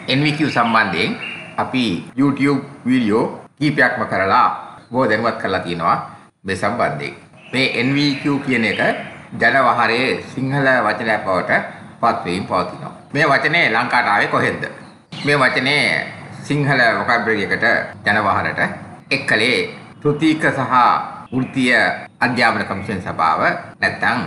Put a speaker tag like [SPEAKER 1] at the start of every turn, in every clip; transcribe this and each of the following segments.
[SPEAKER 1] NVQ සම්බන්ධයෙන් අපි YouTube video කීපයක්ම කරලා බොහෝ දැනුවත් කරලා තියෙනවා මේ සම්බන්ධයෙන්. මේ NVQ කියන එක ජනවහරේ සිංහල වචනයක් බවට පත් වීම පවතිනවා. මේ වචනේ ලංකාවට ආවේ කොහෙන්ද? මේ වචනේ සිංහල වොකාබුලරි එකට ජනවහරට එක්කලේ තෘතීක සහ වෘත්තීය අධ්‍යාපන කමිෂන් සභාව නැත්නම්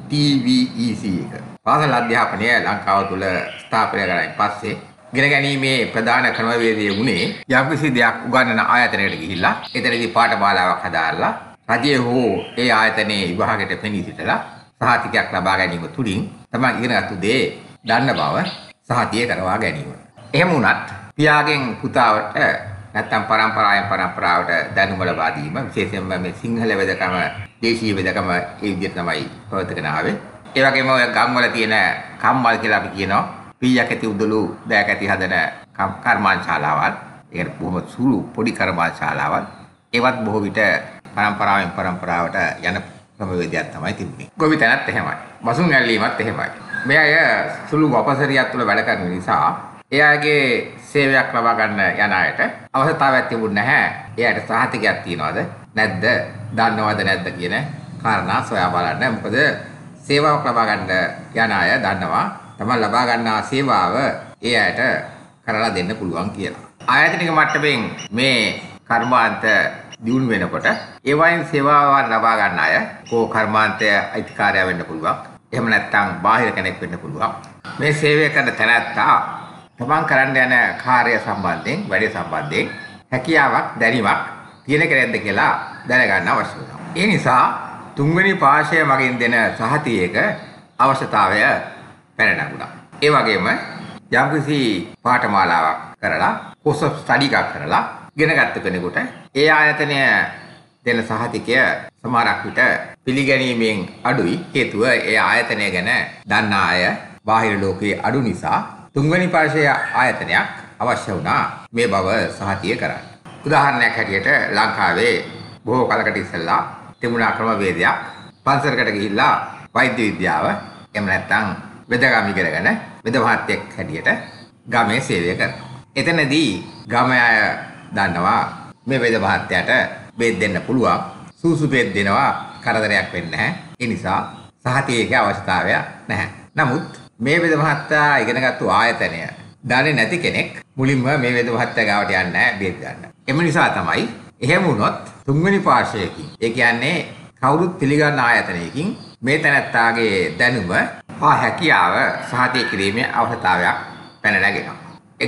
[SPEAKER 1] TVEC එක. පාසල් අධ්‍යාපනය ලංකාව තුළ ස්ථාපනය කරලා පස්සේ ගෙන ගැනීමේ ප්‍රධාන ක්‍රමවේදය වුණේ යම්කිසි දෙයක් උගන්වන ආයතනයකට ගිහිල්ලා එතනදී පාඨමාලාවක් හදාarලා රජයේ හෝ ඒ ආයතනයේ විභාගයට පෙනී සිටලා සහතිකයක් ලබා ගැනීම තුලින් තමයි ඉගෙනගත්තු දේ දන්න බව සහතිය කරවා ගැනීම. එහෙම වුණත් පියාගෙන් පුතාට නැත්නම් පරම්පරාවෙන් පරම්පරාවට දැනුම ලබා දීම විශේෂයෙන්ම මේ සිංහල වෙදකම දේශීය වෙදකම ඒ විදිහට තමයි පවත්වාගෙන ආවේ. ඒ වගේම ඔය ගම්වල තියෙන කම්මල් කියලා අපි කියනවා පීයක් ඇති උදළු බෑග ඇති හදන කර්මාන්තශාලාවල්. ඒකට බොහොම සුළු පොඩි කර්මාන්තශාලාවල්. ඒවත් බොහෝ විට පරම්පරාවෙන් පරම්පරාවට යන ක්‍රමවේදයක් තමයි තිබුණේ. ගොවිතැනත් එහෙමයි. මසුන් ඇල්ලීමත් එහෙමයි. මේ අය සුළු වපසරියක් තුළ වැඩ කරන නිසා එයාගේ සේවයක් ලබා ගන්න යන අයට අවශ්‍යතාවයක් තිබුණ නැහැ. එයාට සහතිකයක් තියනවද නැද්ද දන්නවද නැද්ද කියන කාරණා සොයා බලන්න. මොකද සේවාවක් ලබා ගන්න යන අය දන්නවා තමයි ලබා ගන්නා සේවාව ඒ අයට කරලා දෙන්න පුළුවන් කියලා. ආයතනික මට්ටමින් මේ කර්මාන්ත දියුණු වෙනකොට ඒ වයින් සේවාවන් ලබා ගන්න අය කෝ කර්මාන්තය අයිතිකාරයා වෙන්න පුළුවන්. එහෙම නැත්නම් බාහිර කෙනෙක් වෙන්න පුළුවන්. මේ සේවය කරන තැනැත්තා තමන් කරන්න යන කාර්ය සම්බන්ධයෙන් වැඩේ සම්බන්ධයෙන් හැකියාවක් දැනීමක් තියෙන කෙනෙක්ද කියලා දැනගන්න අවශ්‍ය වෙනවා. ඒ නිසා තුන්වෙනි පාර්ශ්වය මගින් දෙන සහතියේක අවශ්‍යතාවය පැන නගුණා. ඒ වගේම යම්කිසි පාඨමාලාවක් කරලා course of study එකක් කරලා ඉගෙනගත්ත කෙනෙකුට ඒ ආයතනය දෙන සහතිකය සමහරක් විට පිළිගැනීමෙන් අඩුයි. හේතුව ඒ ආයතනය ගැන දන්න අය බාහිර ලෝකයේ අඩු නිසා තුන්වෙනි පාර්ශ්වයේ ආයතනයක් අවශ්‍ය වුණා මේ බව සහතිය කරන්න. උදාහරණයක් හැටියට ලංකාවේ බොහෝ කලකට ඉස්සෙල්ලා තිබුණා ක්‍රමවේදයක් පන්සලකට ගිහිල්ලා වෛද්‍ය විද්‍යාව එහෙම නැත්නම් වෙදකම ඉගෙනගෙන වෙද මහත්යෙක් හැටියට ගමේ සේවය කරනවා. එතනදී ගමේ අය දන්නවා මේ වෙද මහත්යට බෙහෙත් දෙන්න පුළුවන්. සූසු බෙහෙත් දෙනවා කරදරයක් වෙන්නේ නැහැ. ඒ නිසා සහතියේක අවශ්‍යතාවය නැහැ. නමුත් මේ වෙද මහත්තා ඉගෙනගත්තු ආයතනය දන්නේ නැති කෙනෙක් මුලින්ම මේ වෙද මහත්තා ගාවට යන්නේ නැහැ බෙහෙත් ගන්න. එම නිසා තමයි එහෙම වුණොත් තුන්වෙනි පාර්ශ්වයකින් ඒ කියන්නේ කවුරුත් පිළිගන්න ආයතනයකින් මේ තැනැත්තාගේ දැනුම හා හැකියාව සහතිය කිරීමේ අවශ්‍යතාවයක් පැන නැගෙනවා.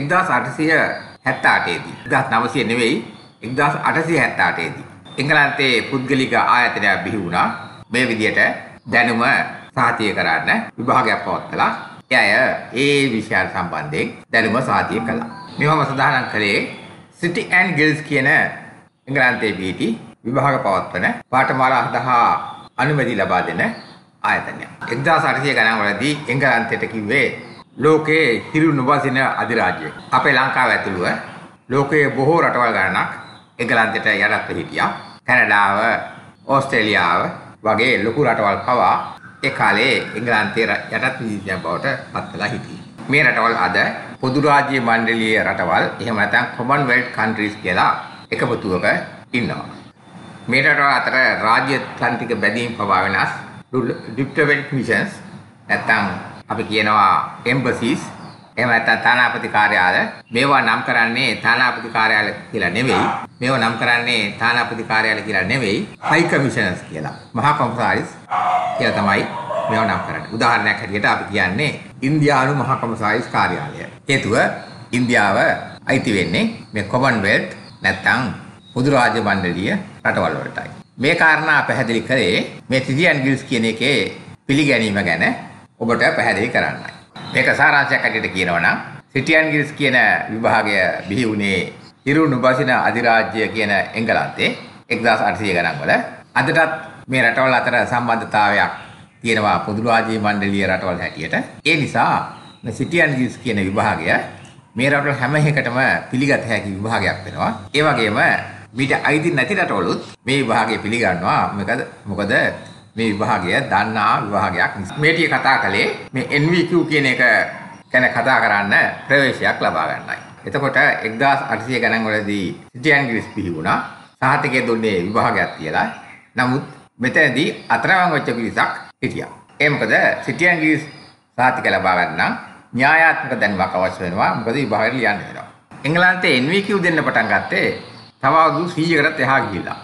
[SPEAKER 1] 1878 දී 1900 නෙවෙයි 1878 දී එංගලන්තයේ පුද්ගලික ආයතනයක් බිහි වුණා. මේ විදිහට දැනුම සහතිය කරන්න විභාගයක් පවත්වලා එය ඒ විෂයන් සම්බන්ධයෙන් දැනුම සහතිය කළා. මේවම සදාහන් කළේ City and Guilds කියන එංගලන්තයේ පිහිටි විභාග පවත්වන පාඨමාලා සඳහා අනුමැතිය ලබා දෙන ආයතනයක්. 1800 ගණන් වලදී එංගලන්තයට කිව්වේ ලෝකයේ හිරු නොබසින අධිරාජ්‍යයක්. අපේ ලංකාව ඇතුළුව ලෝකයේ බොහෝ රටවල් ගණනක් එංගලන්තයට යටත්ව හිටියා. කැනඩාව, ඕස්ට්‍රේලියාව වගේ ලොකු රටවල් පවා ඒ කාලේ එංගලන්තයේ යටත් විදිහක් බවට පත් වෙලා හිටියේ. මේ රටවල් අද පොදු රාජ්‍ය මණ්ඩලීය රටවල් එහෙම නැත්නම් Commonwealth countries කියලා එකපොතුවක ඉන්නවා. මේ රටවල් අතර රාජ්‍ය තාන්ත්‍රික බැඳීම් පවා වෙනස්. diplomatic missions නැත්නම් අපි කියනවා embassies එහෙම නැත්නම් තානාපති කාර්යාලය. මේවා නම් කරන්නේ තානාපති කාර්යාලය කියලා නෙවෙයි. මේවා නම් කරන්නේ තානාපති කාර්යාලය කියලා නෙවෙයි. high commissioners කියලා. මහා කොමසාරිස් කියලා තමයි මේවා නම් කරන්නේ. උදාහරණයක් හැටියට අපි කියන්නේ ඉන්දියානු මහා කොමසාරිස් කාර්යාලය. හේතුව ඉන්දියාව අයිති වෙන්නේ මේ Commonwealth නැත්නම් පොදු රාජ්‍ය මණ්ඩලීය රටවල් වලටයි. මේ කාරණා පැහැදිලි කරේ මේ City and Guilds කියන එකේ පිළිගැනීම ගැන ඔබට පැහැදිලි කරන්නයි. මේක සාරාංශයක් හැටියට කියනවා නම් City and Guilds කියන විභාගය බිහි වුණේ හිරු නොබසින අධිරාජ්‍ය කියන එංගලන්තයේ 1800 ගණන් වල. අදටත් මේ රටවල් අතර සම්බන්ධතාවයක් තියෙනවා පොදු රාජ්‍ය මණ්ඩලීය රටවල් හැටියට. ඒ නිසා මේ City and Guilds කියන විභාගය මේ රටවල් හැම එකටම පිළිගත හැකි විභාගයක් වෙනවා. ඒ වගේම මීට අයිති නැති රටවලුත් මේ විභාගය පිළිගන්නවා. මොකද මේ විභාගය දන්නා විභාගයක් නිසා. මේ ටික කතා කළේ මේ NVQ කියන එක ගැන කතා කරන්න ප්‍රවේශයක් ලබා ගන්නයි. එතකොට 1800 ගණන් වලදී සිටියන් ග්‍රීස් පිහි වුණා. සහතිකයේ දුන්නේ විභාගයක් කියලා. නමුත් මෙතනදී අතරමං වෙච්ච පිරිසක් හිටියා. ඒ මොකද සිටියන් ග්‍රීස් සහතික ලබා ගන්න න්‍යායාත්මක දැනුමක් අවශ්‍ය වෙනවා. මොකද විභාගෙට ලියන්න වෙනවා. එංගලන්තේ NVQ දෙන්න පටන් ගත්තේ තව අවුරුදු 100කට එහා ගිහිල්ලා.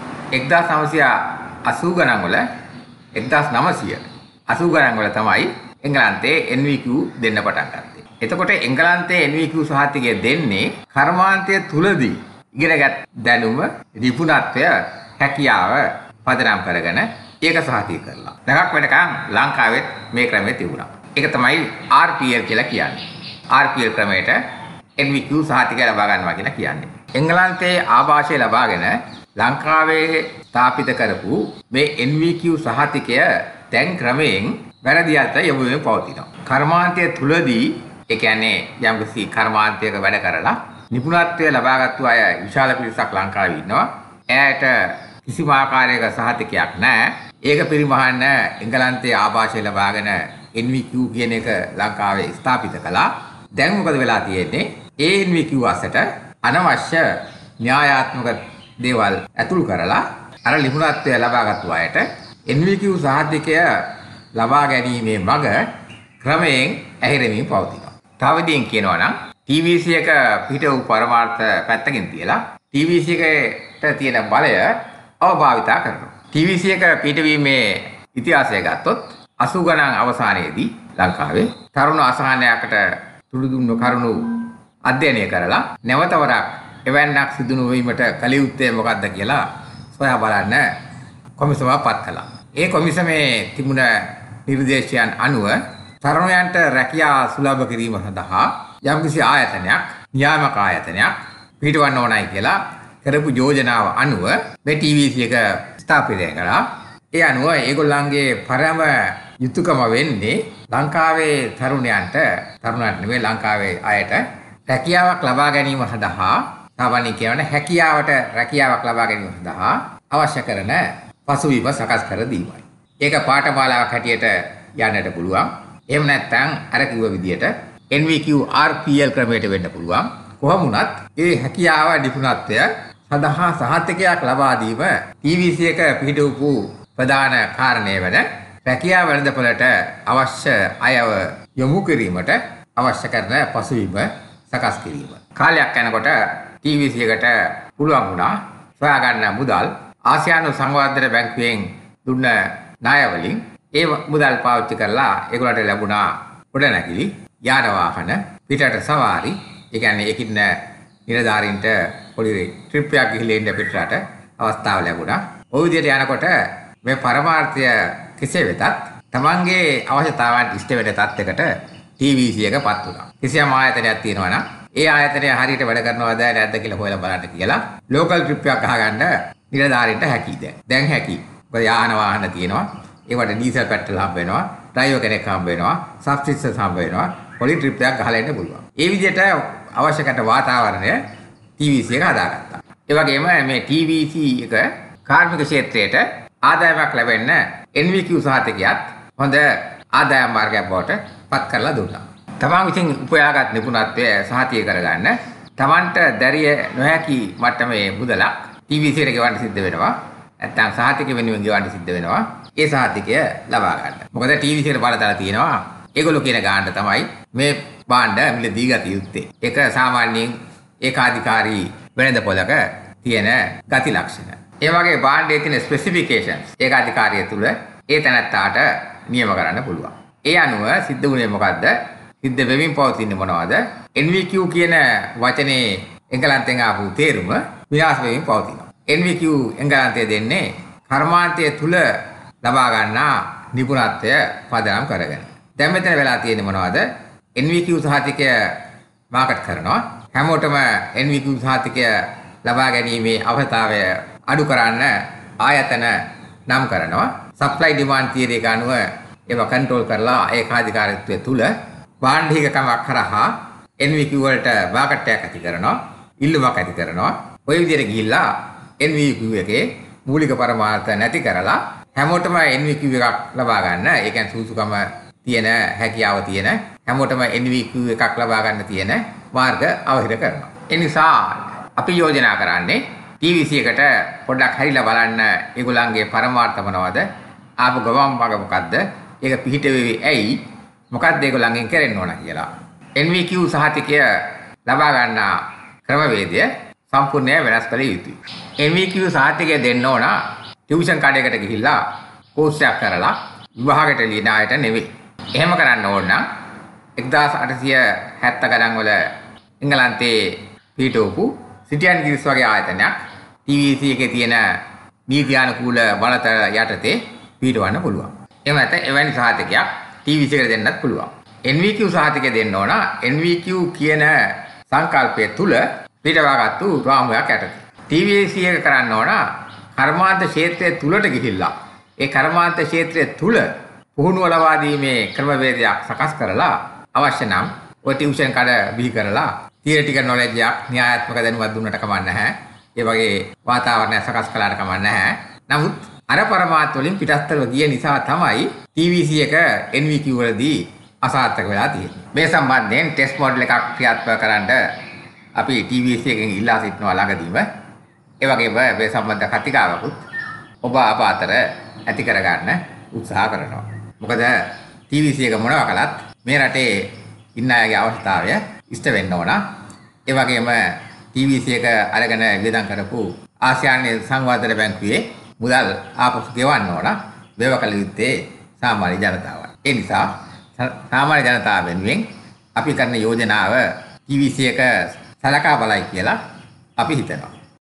[SPEAKER 1] 1980 ගණන් වල 1980 ගණන් වල තමයි එංගලන්තේ NVQ දෙන්න පටන් ගත්තේ. එතකොට එංගලන්තේ NVQ සහතිකය දෙන්නේ කර්මාන්තය තුලදී ඉගෙනගත් දැනුම, නිපුණත්වය, හැකියාව පදනම් කරගෙන ඒක සහතික කරලා. දැනක් වෙනකන් ලංකාවෙත් මේ ක්‍රමය තිබුණා. ඒක තමයි RPL කියලා කියන්නේ. RPL ක්‍රමයට NVQ සහතිකය ලබා ගන්නවා කියලා කියන්නේ. එංගලන්තයේ ආభాෂය ලබාගෙන ලංකාවේ ස්ථාපිත කරපු මේ NVQ සහතිකය දැන් ක්‍රමයෙන් වැරදි අත යොමු වෙමින් පවතිනවා. කර්මාන්තය තුලදී ඒ කියන්නේ යම්කිසි කර්මාන්තයක වැඩ කරලා නිපුණත්වය ලබාගත්තු අය විශාල පිරිසක් ලංකාවේ ඉන්නවා. එයාට කිසිම ආකාරයක සහතිකයක් නැහැ. ඒක පරිමහන්න එංගලන්තයේ ආభాෂය ලබාගෙන NVQ කියන එක ලංකාවේ ස්ථාපිත කළා. දැන් මොකද වෙලා තියෙන්නේ? ඒ NVQ අසට අනවශ්‍ය න්‍යායාත්මක දේවල් ඇතුළු කරලා අර නිපුණත්වය ලබාගත්තු අයට NVQ සහතිකය ලබා ගැනීමේ මඟ ක්‍රමයෙන් ඇහිරෙමින් පවතිනවා. තව විදිහින් කියනවා නම් TVC එක පිට වූ පරමාර්ථ පැත්තකින් තියලා TVC එකට තියෙන බලය අවභාවිතා කරනවා. TVC එක පිටවීමේ ඉතිහාසය ගත්තොත් 80 ගණන් අවසානයේදී ලංකාවේ තරුණ අසහනයකට තුඩු දුන්නු කරුණු අධ්‍යයනය කරලා නැවතවරක් එවැන්නක් සිදු නොවීමට කල යුත්තේ මොකක්ද කියලා සොයා බලන්න කොමිසමක් පත් කළා. ඒ කොමිසමේ තිබුණ නිර්දේශයන් අනුව තරුණයන්ට රැකියාව සුලභ කිරීම සඳහා යම්කිසි ආයතනයක්, නියාමක ආයතනයක් පිටවන්න ඕනයි කියලා කරපු යෝජනාව අනුව මේ TVC එක ස්ථාපිත කළා. ඒ අනුව ඒගොල්ලන්ගේ පරම යුතුයකම වෙන්නේ ලංකාවේ තරුණයන්ට නෙවෙයි ලංකාවේ අයට රැකියාවක් ලබා ගැනීම සඳහා සාමාන්‍ය කියන්නේ රැකියාවක් ලබා ගැනීම සඳහා අවශ්‍ය කරන පසුබිම සකස් කර දීමයි. ඒක පාඨමාලාවක් හැටියට යන්නට පුළුවන්. එහෙම නැත්නම් අර කිව්ව විදිහට NVQ RPL ක්‍රමයට වෙන්න පුළුවන්. කොහොම වුණත් ඒ හැකියාව නිපුණත්වය සඳහා සහතිකයක් ලබා දීම TVC එක පිළිදවපු ප්‍රධාන කාරණය වෙන රැකියාව වෙළඳපොළට අවශ්‍ය අයව යොමු කිරීමට අවශ්‍ය කරන පසුබිම සකස් කිරීම. කාලයක් යනකොට TVC එකට පුළුවන් වුණා සොයා ගන්න මුදල් ආසියානු සංවර්ධන බැංකුවෙන් දුන්න ණය වලින් ඒ මුදල් පාවිච්චි කරලා ඒගොල්ලන්ට ලැබුණා ගොඩනැගිලි, යාන වාහන, පිටරට සවාරි, ඒ කියන්නේ ඒකින් නිලධාරීන්ට පොඩි ට්‍රිප් එකක් ගිහිල්ලා ඉන්න පිටරට අවස්ථාව ලැබුණා. ওই විදිහට යනකොට මේ පරමාර්ථය කෙසේ වෙතත් තමන්ගේ අවශ්‍යතාවන් ඉෂ්ට වෙන තත්යකට TVC එකපත් වුණා. කිසියම් ආයතනයක් තියෙනවා නම් ඒ ආයතනය හරියට වැඩ කරනවද නැද්ද කියලා හොයලා බලන්න කියලා ලෝකල් ට්‍රිප් එකක් අහගන්න නිලධාරීන්ට හැකියි දැන්. දැන් හැකියි. මොකද යාන වාහන තියෙනවා. ඒවට ඩීසල් පෙට්‍රල් හම්බ වෙනවා, ඩ්‍රයිවර් කෙනෙක් හම්බ වෙනවා, සබ්ස්ක්‍රිප්ෂන්ස් හම්බ වෙනවා. පොඩි ට්‍රිප් එකක් ගහලා එන්න පුළුවන්. ඒ විදිහට අවශ්‍ය කරන වාතාවරණය TVC එක හදාගත්තා. ඒ වගේම මේ TVC එක කාර්මික ක්ෂේත්‍රයට ආදායමක් ලැබෙන්න NVQ සහතිකයත් හොඳ ආදායම් මාර්ගයක් බවට පත් කරලා දුන්නා. තමන් විසින් උපයාගත් නිපුණත්වය සහතික කරගන්න තමන්ට දැරිය නොහැකි මට්ටමේ මුදලක් TVC එකට ගෙවන්න සිද්ධ වෙනවා. නැත්නම් සහතික වෙනුවෙන් ගෙවන්න සිද්ධ වෙනවා. ඒ සහතිකය ලබා ගන්න. මොකද TVC එකට බලතල තියෙනවා. ඒගොල්ලෝ කියන ගානට තමයි මේ භාණ්ඩ මිලදී ගත යුත්තේ. ඒක සාමාන්‍යයෙන් ඒකාධිකාරී වෙළඳපොළක තියෙන ගති ලක්ෂණ. ඒ වගේ භාණ්ඩයේ තියෙන ස්පෙસિෆිකේෂන්ස් ඒකාධිකාරිය තුල ඒ තැනත්තාට නියම කරන්න පුළුවන්. ඒ අනුව සිද්ධ වුණේ මොකද්ද? සිද්ධ වෙමින් පවතින්නේ මොනවද? NVQ කියන වචනේ එංගලන්තෙන් ආපු තේරුම විනාශ වෙමින් පවතිනවා. NVQ එංගලන්තයේ දෙන්නේ කර්මාන්තය තුල ලබා ගන්නා නිපුණත්වය පදනම් කරගෙන. දැන් මෙතන වෙලා තියෙන්නේ මොනවද? NVQ සහතිකය මාකට් කරනවා. හැමෝටම NVQ සහතිකය ලබා ගැනීමේ අවශ්‍යතාවය අඩු කරන්න ආයතන නම් කරනවා. සප්ලයි ඩිමාන්ඩ් තියරි එක අනුව ඒවා කන්ට්‍රෝල් කරලා ඒකාධිකාරීත්වය තුල භාණ්ඩිකකමක් කරහා NVQ වලට මාකට් එකක් ඇති කරනවා. ඉල්ලුමක් ඇති කරනවා. ওই විදිහට ගිහිල්ලා NVQ එකේ මූලික පරමාර්ථ නැති කරලා හැමෝටම NVQ එකක් ලබා ගන්න. ඒ කියන්නේ සූසුකම තියෙන, හැකියාව තියෙන හැමෝටම NVQ එකක් ලබා ගන්න තියෙන මාර්ග අවහිර කරනවා. ඒ නිසා අපි යෝජනා කරන්නේ TVC එකට පොඩ්ඩක් හැරිලා බලන්න ඒගොල්ලන්ගේ පරමාර්ථ මොනවද? ආපු ගමන් මග මොකද්ද? ඒක පිහිට වෙවි ඇයි? මොකක්ද ඒගොල්ලන්ගෙන් කරන්න ඕන කියලා. NVQ සහතිකය ලබා ගන්න ක්‍රමවේදය සම්පූර්ණයෙන් වෙනස් කළ යුතුයි. NVQ සහතිකය දෙන්න ඕන ටියුෂන් කඩේකට ගිහිල්ලා කෝස් එකක් කරලා විභාගයට ලියන අයට නෙවෙයි. එහෙම කරන්න ඕන නම් 1870 ගණන් වල එංගලන්තයේ පිටවපු සිටියන් ගිරිස් වගේ ආයතනයක් TVC එකේ තියෙන නීතියානුකූල බලතල යටතේ පිටවන්න පුළුවන්. එහෙම නැත්නම් එවැනි සහතිකයක් TVC එකට දෙන්නත් පුළුවන්. NVQ සහතිකය දෙන්න ඕන NVQ කියන සංකල්පය තුල පිටවාගත්තු රාමුවක් යටතේ. TVC එක කරන්න ඕන කර්මාන්ත ක්ෂේත්‍රය තුලට ගිහිල්ලා ඒ කර්මාන්ත ක්ෂේත්‍රය තුල පුහුණුව ලබා දීමේ ක්‍රමවේදයක් සකස් කරලා අවශ්‍ය නම් ඔය ටියුෂන් කඩ බිහි කරලා තියරිටිකල් නොලෙජ් එකක් න්‍යායාත්මක දැනුමක් දුන්නට කමක් නැහැ. ඒ වගේ වාතාවරණයක් සකස් කළාට කමක් නැහැ. නමුත් අර පරමාර්ථ වලින් පිටස්තරව ගිය නිසා තමයි TVC එක NVQ වලදී අසාර්ථක වෙලා තියෙන්නේ. මේ සම්බන්ධයෙන් ටෙස්ට් මොඩල් එකක් ක්‍රියාත්මක කරන්න අපි TVC එකෙන් ඉල්ලා සිටිනවා ළඟදීම. ඒ වගේම මේ සම්බන්ධ කතිකාවකුත් ඔබ අප අතර ඇති කරගන්න උත්සාහ කරනවා. මොකද TVC එක මොනවා කළත් මේ රටේ ඉන්න අයගේ අවශ්‍යතාවය ඉෂ්ට වෙන්න ඕන. ඒ වගේම TVC එක අරගෙන වියදම් කරපු ආසියානු සංවර්ධන බැංකුවේ මුදල් ආපසු ගෙවන්න ඕන. මේව කළ යුත්තේ සාමාන්‍ය ජනතාවයි. ඒ නිසා සාමාන්‍ය ජනතාව වෙනුවෙන් අපි කරන යෝජනාව TVC එක සලකා බලයි කියලා අපි හිතනවා.